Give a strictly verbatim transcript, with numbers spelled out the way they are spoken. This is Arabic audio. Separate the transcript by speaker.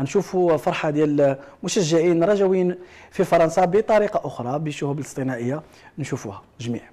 Speaker 1: نشوفوا فرحه ديال مشجعين رجويين في فرنسا بطريقه اخرى بشهب الاصطناعيه نشوفوها جميع.